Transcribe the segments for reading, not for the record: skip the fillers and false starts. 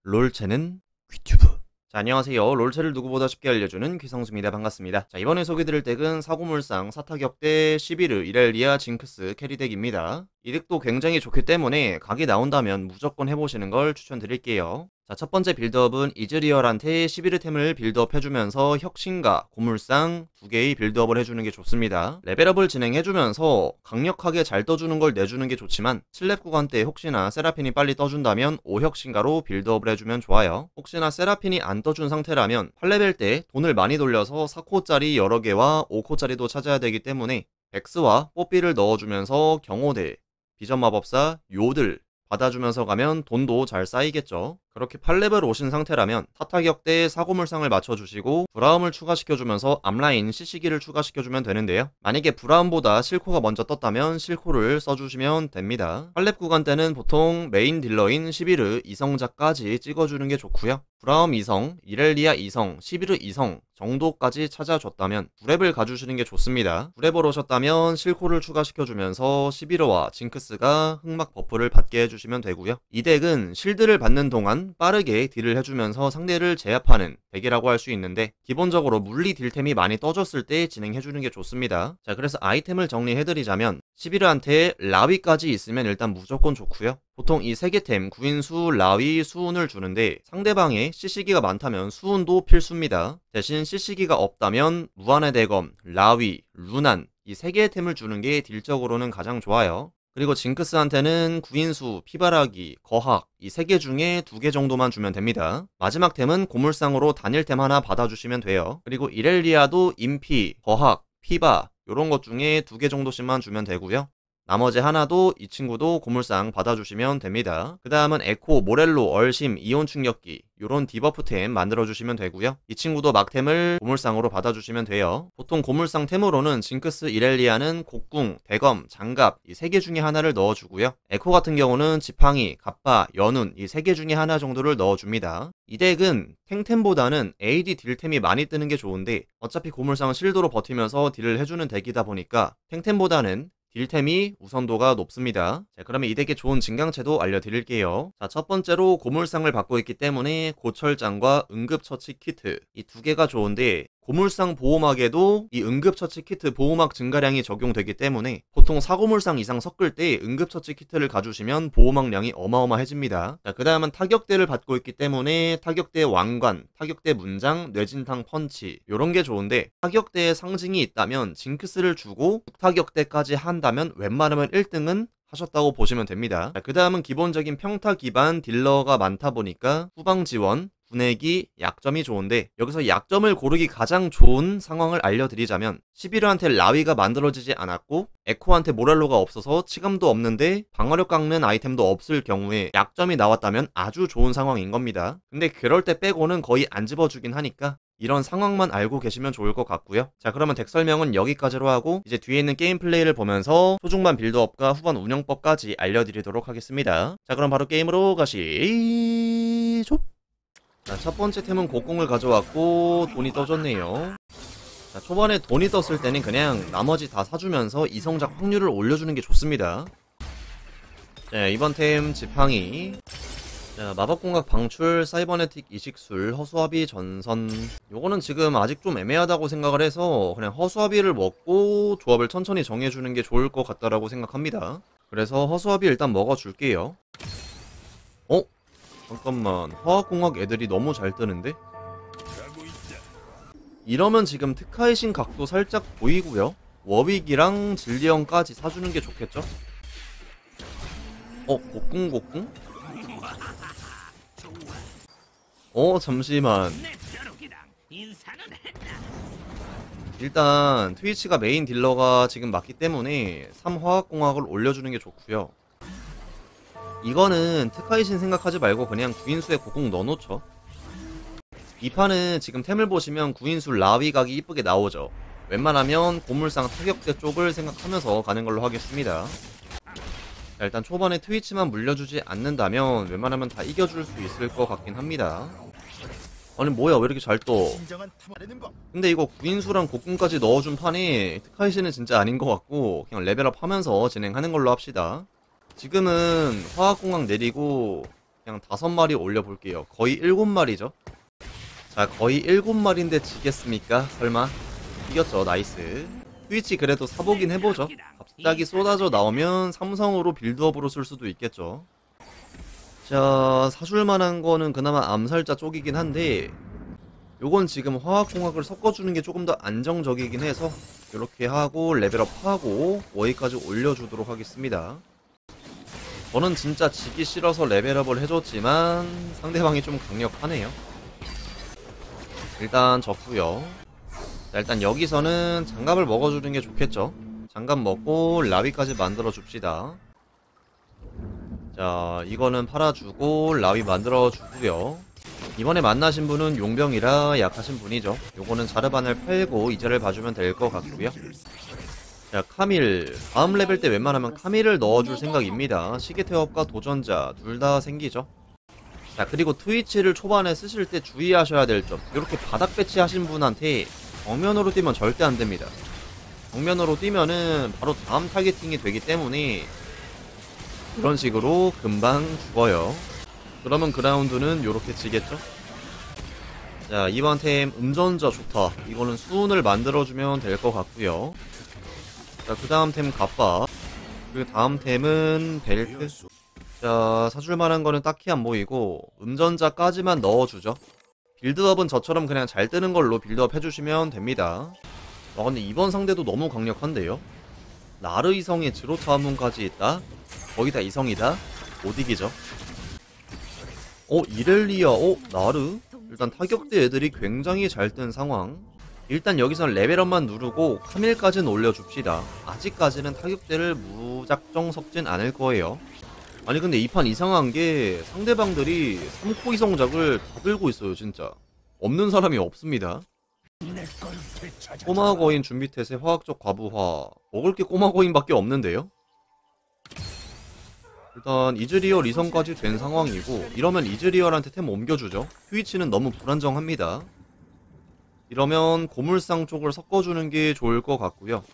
롤체는 귀튜브. 자, 안녕하세요. 롤체를 누구보다 쉽게 알려주는 귀성수입니다. 반갑습니다. 자, 이번에 소개드릴 덱은 사고물상, 사타격대, 시비르, 이렐리아, 징크스 캐리덱입니다. 이 덱도 굉장히 좋기 때문에 각이 나온다면 무조건 해보시는 걸 추천드릴게요. 자, 첫 번째 빌드업은 이즈리얼한테 시비르템을 빌드업 해주면서 혁신과 고물상 두 개의 빌드업을 해주는 게 좋습니다. 레벨업을 진행해주면서 강력하게 잘 떠주는 걸 내주는 게 좋지만 7렙 구간 때 혹시나 세라핀이 빨리 떠준다면 5혁신가로 빌드업을 해주면 좋아요. 혹시나 세라핀이 안 떠준 상태라면 8레벨 때 돈을 많이 돌려서 4코짜리 여러 개와 5코짜리도 찾아야 되기 때문에 백스와 뽀삐를 넣어주면서 경호대, 비전마법사, 요들 받아주면서 가면 돈도 잘 쌓이겠죠. 그렇게 8레벨 오신 상태라면 타타격대에 사고물상을 맞춰주시고 브라움을 추가시켜주면서 앞라인 CC기를 추가시켜주면 되는데요. 만약에 브라움보다 실코가 먼저 떴다면 실코를 써주시면 됩니다. 8렙 구간 때는 보통 메인 딜러인 시비르 2성자까지 찍어주는 게 좋고요. 브라움 2성, 이렐리아 2성, 시비르 2성 정도까지 찾아줬다면 9렙을 가주시는 게 좋습니다. 9렙을 오셨다면 실코를 추가시켜주면서 시비르와 징크스가 흑막 버프를 받게 해주시면 되고요. 이 덱은 실드를 받는 동안 빠르게 딜을 해주면서 상대를 제압하는 덱이라고 할 수 있는데 기본적으로 물리 딜템이 많이 떠졌을 때 진행해주는 게 좋습니다. 자, 그래서 아이템을 정리해드리자면 시비르한테 라위까지 있으면 일단 무조건 좋고요. 보통 이 3개템 구인수, 라위, 수운을 주는데 상대방의 CC기가 많다면 수운도 필수입니다. 대신 CC기가 없다면 무한의 대검, 라위, 루난 이 3개의 템을 주는 게 딜적으로는 가장 좋아요. 그리고 징크스한테는 구인수, 피바라기, 거학 이 3개 중에 2개 정도만 주면 됩니다. 마지막 템은 고물상으로 단일템 하나 받아주시면 돼요. 그리고 이렐리아도 인피, 거학, 피바 요런 것 중에 2개 정도씩만 주면 되고요. 나머지 하나도 이 친구도 고물상 받아주시면 됩니다. 그 다음은 에코, 모렐로, 얼심, 이온 충격기 요런 디버프템 만들어주시면 되고요. 이 친구도 막템을 고물상으로 받아주시면 돼요. 보통 고물상 템으로는 징크스, 이렐리아는 곡궁, 대검, 장갑 이 3개 중에 하나를 넣어주고요. 에코 같은 경우는 지팡이, 갑바, 연운 이 3개 중에 하나 정도를 넣어줍니다. 이 덱은 탱템보다는 AD 딜템이 많이 뜨는 게 좋은데 어차피 고물상은 실드로 버티면서 딜을 해주는 덱이다 보니까 탱템보다는 딜템이 우선도가 높습니다. 자, 그러면 이 덱의 좋은 증강체도 알려드릴게요. 자, 첫 번째로 고물상을 받고 있기 때문에 고철장과 응급처치 키트 이 2개가 좋은데 고물상 보호막에도 이 응급처치 키트 보호막 증가량이 적용되기 때문에 보통 4고물상 이상 섞을 때 응급처치 키트를 가주시면 보호막량이 어마어마해집니다. 자, 그 다음은 타격대를 받고 있기 때문에 타격대 왕관, 타격대 문장, 뇌진탕 펀치 요런 게 좋은데 타격대에 상징이 있다면 징크스를 주고 북타격대까지 한다면 웬만하면 1등은 하셨다고 보시면 됩니다. 그 다음은 기본적인 평타 기반 딜러가 많다 보니까 후방 지원, 분해기, 약점이 좋은데 여기서 약점을 고르기 가장 좋은 상황을 알려드리자면 시비르한테 라위가 만들어지지 않았고 에코한테 모렐로가 없어서 치감도 없는데 방어력 깎는 아이템도 없을 경우에 약점이 나왔다면 아주 좋은 상황인 겁니다. 근데 그럴 때 빼고는 거의 안 집어주긴 하니까 이런 상황만 알고 계시면 좋을 것 같고요. 자, 그러면 덱 설명은 여기까지로 하고 이제 뒤에 있는 게임 플레이를 보면서 초중반 빌드업과 후반 운영법까지 알려드리도록 하겠습니다. 자, 그럼 바로 게임으로 가시죠. 자, 첫 번째 템은 곡궁을 가져왔고 돈이 떠졌네요. 자, 초반에 돈이 떴을 때는 그냥 나머지 다 사주면서 이성작 확률을 올려주는 게 좋습니다. 자, 이번 템 지팡이, 자, 마법공각 방출, 사이버네틱 이식술, 허수아비 전선 요거는 지금 아직 좀 애매하다고 생각을 해서 그냥 허수아비를 먹고 조합을 천천히 정해주는 게 좋을 것 같다라고 생각합니다. 그래서 허수아비 일단 먹어줄게요. 잠깐만, 화학공학 애들이 너무 잘 뜨는데? 이러면 지금 특화의 신 각도 살짝 보이고요. 워윅이랑 진리언까지 사주는 게 좋겠죠? 곡궁? 잠시만. 일단 트위치가 메인 딜러가 지금 맞기 때문에 3화학공학을 올려주는 게 좋고요. 이거는 특화이신 생각하지 말고 그냥 구인수에 곡궁 넣어놓죠. 이 판은 지금 템을 보시면 구인수 라위 각이 이쁘게 나오죠. 웬만하면 고물상 타격대 쪽을 생각하면서 가는 걸로 하겠습니다. 자, 일단 초반에 트위치만 물려주지 않는다면 웬만하면 다 이겨줄 수 있을 것 같긴 합니다. 아니 뭐야 왜 이렇게 잘 떠. 근데 이거 구인수랑 곡궁까지 넣어준 판이 특화이신은 진짜 아닌 것 같고 그냥 레벨업 하면서 진행하는 걸로 합시다. 지금은 화학공학 내리고 그냥 5마리 올려볼게요. 거의 7마리죠. 자, 거의 7마리인데 지겠습니까? 설마? 이겼죠. 나이스. 트위치 그래도 사보긴 해보죠. 갑자기 쏟아져 나오면 삼성으로 빌드업으로 쓸 수도 있겠죠. 자, 사줄만한 거는 그나마 암살자 쪽이긴 한데 요건 지금 화학공학을 섞어주는 게 조금 더 안정적이긴 해서 이렇게 하고 레벨업하고 워이까지 올려주도록 하겠습니다. 저는 진짜 지기 싫어서 레벨업을 해줬지만 상대방이 좀 강력하네요. 일단 졌구요. 자, 일단 여기서는 장갑을 먹어주는 게 좋겠죠. 장갑 먹고 라위까지 만들어줍시다. 자, 이거는 팔아주고 라위 만들어주고요. 이번에 만나신 분은 용병이라 약하신 분이죠. 요거는 자르반을 팔고 이자를 봐주면 될 것 같고요. 자, 카밀. 다음 레벨 때 웬만하면 카밀을 넣어줄 생각입니다. 시계태업과 도전자 둘 다 생기죠. 자, 그리고 트위치를 초반에 쓰실 때 주의하셔야 될 점. 이렇게 바닥 배치하신 분한테 정면으로 뛰면 절대 안됩니다. 정면으로 뛰면은 바로 다음 타겟팅이 되기 때문에 그런 식으로 금방 죽어요. 그러면 그 라운드는 요렇게 지겠죠? 자, 이번 템 음전자 좋다. 이거는 수운을 만들어주면 될 것 같고요. 자, 그 다음 템 갑바. 그 다음 템은 벨트. 자, 사줄만한 거는 딱히 안 보이고 음전자까지만 넣어주죠. 빌드업은 저처럼 그냥 잘 뜨는 걸로 빌드업 해주시면 됩니다. 와, 근데 이번 상대도 너무 강력한데요? 나르 이성에 지로타 한문까지 있다? 거의 다 이성이다? 못 이기죠. 이렐리아, 나르? 일단 타격대 애들이 굉장히 잘 뜬 상황. 일단 여기선 레벨업만 누르고 카밀까지는 올려줍시다. 아직까지는 타격대를 무작정 섞진 않을 거예요. 아니 근데 이 판 이상한 게 상대방들이 3코 이성작을 다 들고 있어요. 진짜 없는 사람이 없습니다. 꼬마 거인 준비태세 화학적 과부하. 먹을 게 꼬마 거인밖에 없는데요. 일단 이즈리얼 이성까지 된 상황이고 이러면 이즈리얼한테 템 옮겨주죠. 트위치는 너무 불안정합니다. 이러면 고물상 쪽을 섞어주는 게 좋을 것 같고요.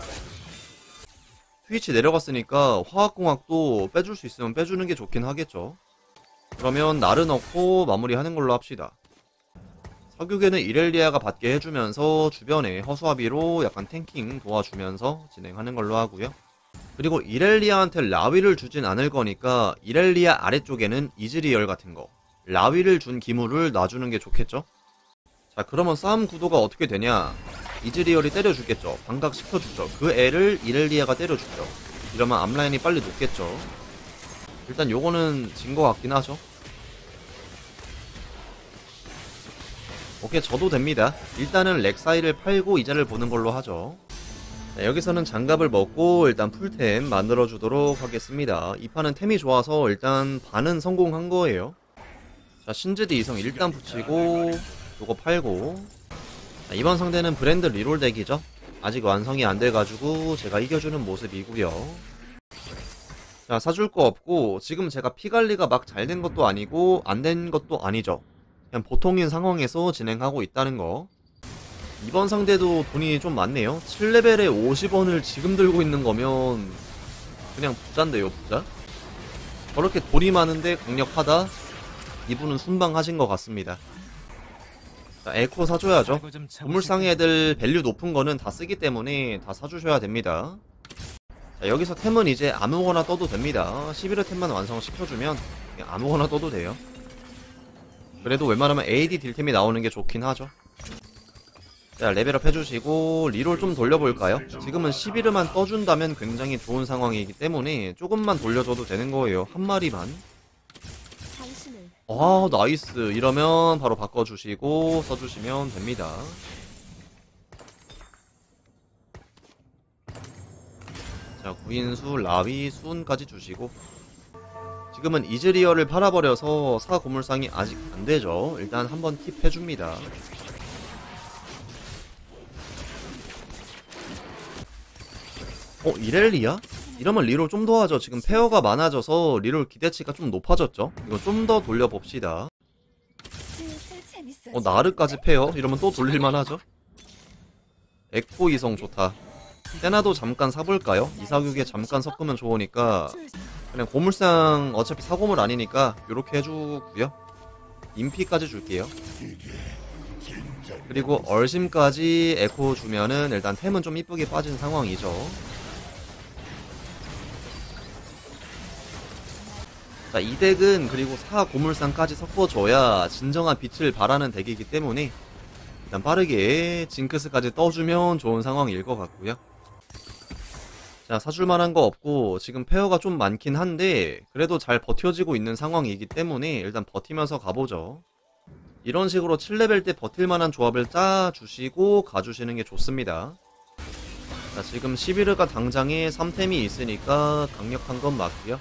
트위치 내려갔으니까 화학공학도 빼줄 수 있으면 빼주는 게 좋긴 하겠죠. 그러면 나르 넣고 마무리하는 걸로 합시다. 사격에는 이렐리아가 받게 해주면서 주변에 허수아비로 약간 탱킹 도와주면서 진행하는 걸로 하고요. 그리고 이렐리아한테 라위를 주진 않을 거니까 이렐리아 아래쪽에는 이즈리얼 같은 거 라위를 준 기물을 놔주는 게 좋겠죠. 자, 그러면 싸움 구도가 어떻게 되냐. 이즈리얼이 때려주겠죠. 반각시켜주죠. 그 애를 이렐리아가 때려주죠. 이러면 앞라인이 빨리 녹겠죠. 일단 요거는 진 거 같긴 하죠. 오케이, 져도 됩니다. 일단은 렉사이를 팔고 이자를 보는 걸로 하죠. 자, 여기서는 장갑을 먹고 일단 풀템 만들어주도록 하겠습니다. 이 판은 템이 좋아서 일단 반은 성공한 거예요. 자, 신즈디 이성 일단 붙이고 요거 팔고. 자, 이번 상대는 브랜드 리롤 덱이죠. 아직 완성이 안 돼가지고 제가 이겨주는 모습이고요. 자, 사줄 거 없고 지금 제가 피관리가 막 잘 된 것도 아니고 안 된 것도 아니죠. 그냥 보통인 상황에서 진행하고 있다는 거. 이번 상대도 돈이 좀 많네요. 7레벨에 50원을 지금 들고 있는 거면 그냥 부자인데요, 부자? 저렇게 돈이 많은데 강력하다? 이분은 순방하신 것 같습니다. 자, 에코 사줘야죠. 보물상의 애들 밸류 높은 거는 다 쓰기 때문에 다 사주셔야 됩니다. 자, 여기서 템은 이제 아무거나 떠도 됩니다. 11회 템만 완성시켜주면 그냥 아무거나 떠도 돼요. 그래도 웬만하면 AD 딜템이 나오는 게 좋긴 하죠. 자, 레벨업 해주시고 리롤 좀 돌려볼까요? 지금은 11회만 떠준다면 굉장히 좋은 상황이기 때문에 조금만 돌려줘도 되는 거예요. 한 마리만. 아, 나이스. 이러면 바로 바꿔주시고 써주시면 됩니다. 자, 구인수, 라위, 수운까지 주시고. 지금은 이즈리얼을 팔아버려서 사고물상이 아직 안되죠. 일단 한번 팁 해줍니다. 이렐리아? 이러면 리롤 좀 더 하죠. 지금 페어가 많아져서 리롤 기대치가 좀 높아졌죠. 이거 좀 더 돌려봅시다. 나르까지 페어? 이러면 또 돌릴만 하죠. 에코 이성 좋다. 세나도 잠깐 사볼까요? 이사육에 잠깐 섞으면 좋으니까 그냥 고물상 어차피 사고물 아니니까 요렇게 해주고요. 인피까지 줄게요. 그리고 얼심까지 에코 주면은 일단 템은 좀 이쁘게 빠진 상황이죠. 자, 이 덱은 그리고 4고물상까지 섞어줘야 진정한 빛을 발하는 덱이기 때문에 일단 빠르게 징크스까지 떠주면 좋은 상황일 것 같고요. 자, 사줄만한 거 없고 지금 페어가 좀 많긴 한데 그래도 잘 버텨지고 있는 상황이기 때문에 일단 버티면서 가보죠. 이런 식으로 7레벨 때 버틸만한 조합을 짜주시고 가주시는 게 좋습니다. 자, 지금 시비르가 당장에 3템이 있으니까 강력한 건 맞고요.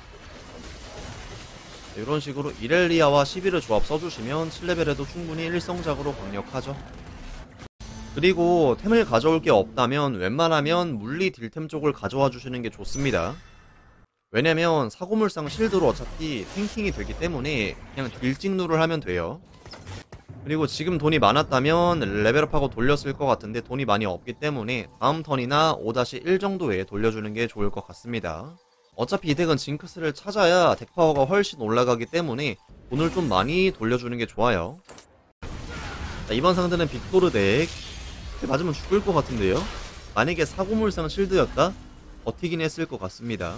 이런 식으로 이렐리아와 시비르 조합 써주시면 7레벨에도 충분히 일성작으로 강력하죠. 그리고 템을 가져올 게 없다면 웬만하면 물리 딜템 쪽을 가져와 주시는 게 좋습니다. 왜냐면 사고물상 실드로 어차피 탱킹이 되기 때문에 그냥 딜찍누를 하면 돼요. 그리고 지금 돈이 많았다면 레벨업하고 돌렸을 것 같은데 돈이 많이 없기 때문에 다음 턴이나 5-1 정도에 돌려주는 게 좋을 것 같습니다. 어차피 이 덱은 징크스를 찾아야 덱 파워가 훨씬 올라가기 때문에 돈을 좀 많이 돌려주는 게 좋아요. 자, 이번 상대는 빅토르 덱. 맞으면 죽을 것 같은데요? 만약에 사고물상 실드였다? 버티긴 했을 것 같습니다.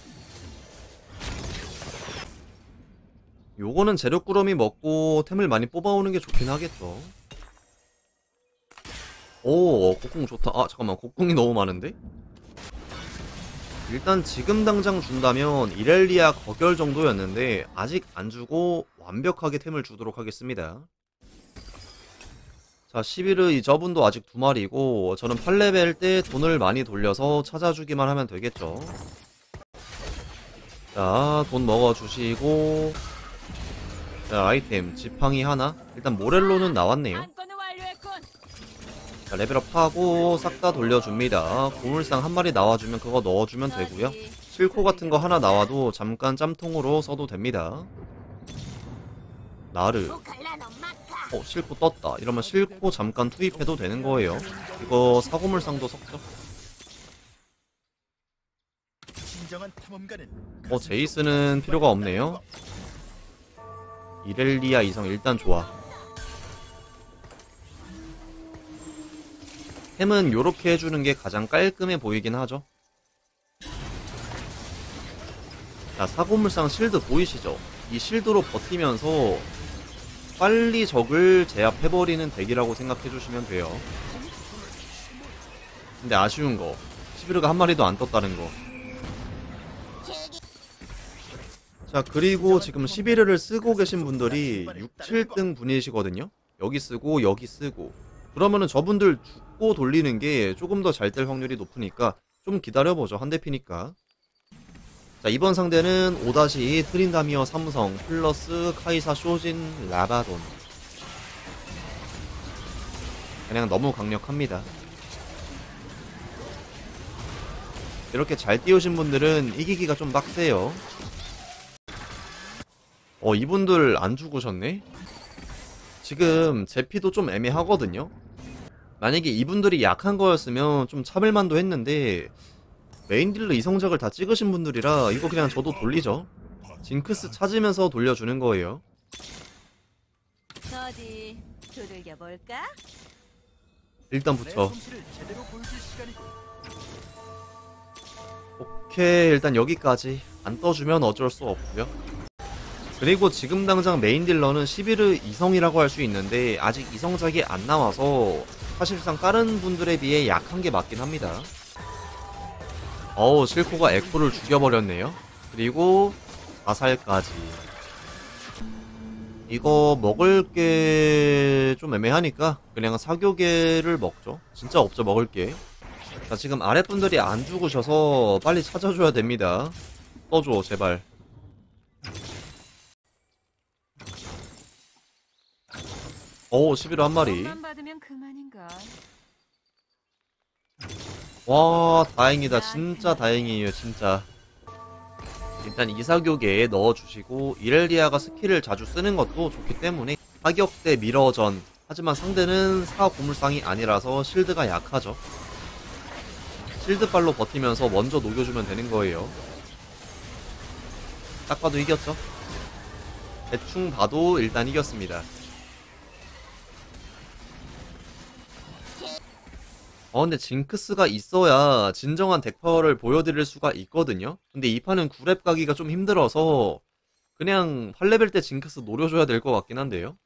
요거는 재료꾸러미 먹고 템을 많이 뽑아오는 게 좋긴 하겠죠. 오, 곡궁 좋다. 아, 잠깐만. 곡궁이 너무 많은데? 일단 지금 당장 준다면 이렐리아 거결 정도였는데 아직 안 주고 완벽하게 템을 주도록 하겠습니다. 자, 11의 저분도 아직 2마리고 저는 8레벨 때 돈을 많이 돌려서 찾아주기만 하면 되겠죠. 자, 돈 먹어주시고 자, 아이템 지팡이 하나. 일단 모렐로는 나왔네요. 자, 레벨업하고 싹 다 돌려줍니다. 고물상 한 마리 나와주면 그거 넣어주면 되고요. 실코 같은 거 하나 나와도 잠깐 짬통으로 써도 됩니다. 나르. 실코 떴다. 이러면 실코 잠깐 투입해도 되는 거예요. 이거 사고물상도 섞죠. 제이스는 필요가 없네요. 이렐리아 이성 일단 좋아. 템은 요렇게 해주는 게 가장 깔끔해 보이긴 하죠. 자, 사고물상 실드 보이시죠? 이 실드로 버티면서 빨리 적을 제압해버리는 덱이라고 생각해주시면 돼요. 근데 아쉬운 거, 시비르가 한 마리도 안 떴다는 거. 자, 그리고 지금 시비르를 쓰고 계신 분들이 6, 7등 분이시거든요? 여기 쓰고 여기 쓰고. 그러면은 저분들 죽고 돌리는 게 조금 더 잘 될 확률이 높으니까 좀 기다려보죠. 한 대 피니까. 자, 이번 상대는 5-2 트린다미어 삼성 플러스 카이사 쇼진 라바돈. 그냥 너무 강력합니다. 이렇게 잘 띄우신 분들은 이기기가 좀 빡세요. 이분들 안 죽으셨네? 지금 제 피도 좀 애매하거든요? 만약에 이분들이 약한 거였으면 좀 참을만도 했는데 메인 딜러 이성작을 다 찍으신 분들이라 이거 그냥 저도 돌리죠. 징크스 찾으면서 돌려주는 거예요. 어디 두들겨 볼까? 일단 붙여. 오케이, 일단 여기까지. 안 떠주면 어쩔 수 없고요. 그리고 지금 당장 메인 딜러는 11의 이성이라고 할 수 있는데 아직 이성작이 안 나와서 사실상 다른 분들에 비해 약한 게 맞긴 합니다. 실코가 에코를 죽여버렸네요. 그리고 자살까지. 이거 먹을 게 좀 애매하니까 그냥 사교계를 먹죠. 진짜 없죠, 먹을 게. 자, 지금 아랫분들이 안 죽으셔서 빨리 찾아줘야 됩니다. 떠줘, 제발. 오, 11호 한 마리. 와, 다행이다. 진짜 다행이에요, 진짜. 일단 이사교계에 넣어주시고 이렐리아가 스킬을 자주 쓰는 것도 좋기 때문에 타격대 미러전. 하지만 상대는 사고물상이 아니라서 실드가 약하죠. 실드발로 버티면서 먼저 녹여주면 되는 거예요. 딱 봐도 이겼죠. 대충 봐도 일단 이겼습니다. 근데 징크스가 있어야 진정한 덱파워를 보여드릴 수가 있거든요. 근데 이 판은 9렙 가기가 좀 힘들어서 그냥 8레벨 때 징크스 노려줘야 될 것 같긴 한데요.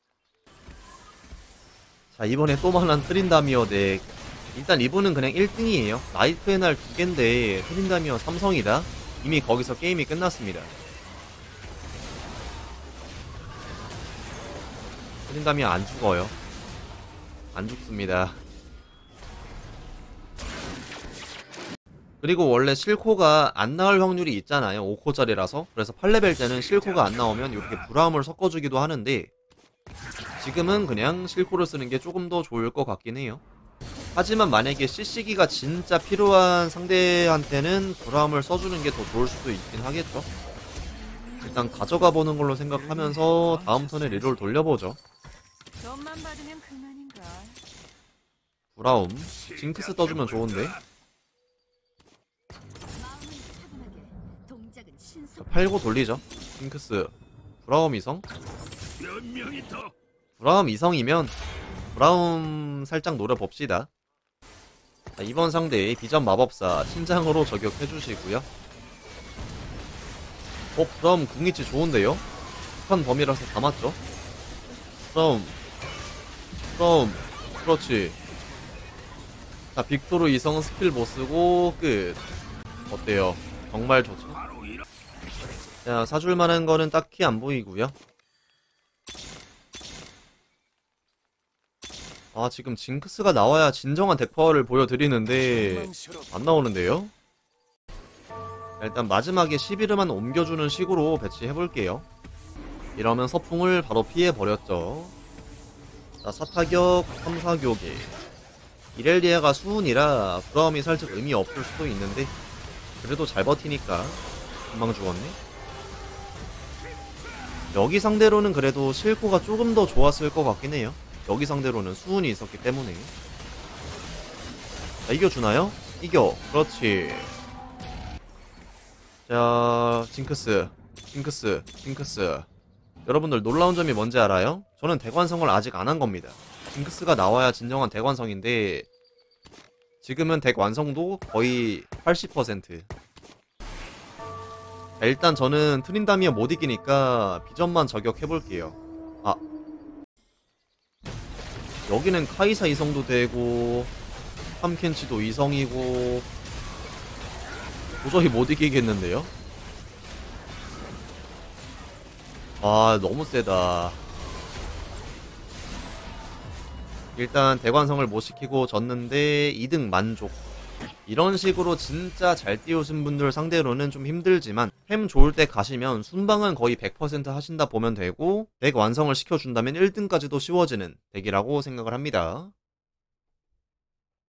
자, 이번에 또 만난 트린다미어 덱. 일단 이분은 그냥 1등이에요. 나이트 애날 2개인데 트린다미어 3성이다. 이미 거기서 게임이 끝났습니다. 트린다미어 안 죽어요. 안 죽습니다. 그리고 원래 실코가 안 나올 확률이 있잖아요. 5코짜리라서. 그래서 8레벨 때는 실코가 안 나오면 이렇게 브라움을 섞어주기도 하는데 지금은 그냥 실코를 쓰는 게 조금 더 좋을 것 같긴 해요. 하지만 만약에 CC기가 진짜 필요한 상대한테는 브라움을 써주는 게 더 좋을 수도 있긴 하겠죠. 일단 가져가 보는 걸로 생각하면서 다음 턴에 리롤 돌려보죠. 돈만 받으면 그만인가. 브라움 징크스 떠주면 좋은데. 자, 팔고 돌리죠. 징크스 브라움 이성. 브라움 이성이면 브라움 살짝 노려봅시다. 자, 이번 상대 비전 마법사 신장으로 저격해주시고요. 브라움 궁이치 좋은데요? 북한 범위라서 다 맞죠? 브라움 그렇지. 자, 빅토르 이성 스킬 못쓰고 끝. 어때요? 정말 좋죠? 자, 사줄만한 거는 딱히 안 보이고요. 지금 징크스가 나와야 진정한 덱파워를 보여드리는데 안 나오는데요? 일단 마지막에 11만 옮겨주는 식으로 배치해볼게요. 이러면 서풍을 바로 피해버렸죠. 자, 사타격, 3사교계. 이렐리아가 수운이라 브라움이 살짝 의미 없을 수도 있는데 그래도 잘 버티니까 금방 죽었네. 여기 상대로는 그래도 실코가 조금 더 좋았을 것 같긴 해요. 여기 상대로는 수운이 있었기 때문에. 자, 이겨주나요? 이겨. 그렇지. 자, 징크스. 여러분들 놀라운 점이 뭔지 알아요? 저는 대관성을 아직 안 한 겁니다. 징크스가 나와야 진정한 대관성인데 지금은 덱 완성도 거의 80%. 자, 일단 저는 트린다미어 못 이기니까 비전만 저격해볼게요. 여기는 카이사 이성도 되고 탐켄치도 이성이고 도저히 못 이기겠는데요? 너무 세다. 일단 대관성을 못 시키고 졌는데 2등 만족. 이런 식으로 진짜 잘 띄우신 분들 상대로는 좀 힘들지만 템 좋을 때 가시면 순방은 거의 100% 하신다 보면 되고 덱 완성을 시켜준다면 1등까지도 쉬워지는 덱이라고 생각을 합니다.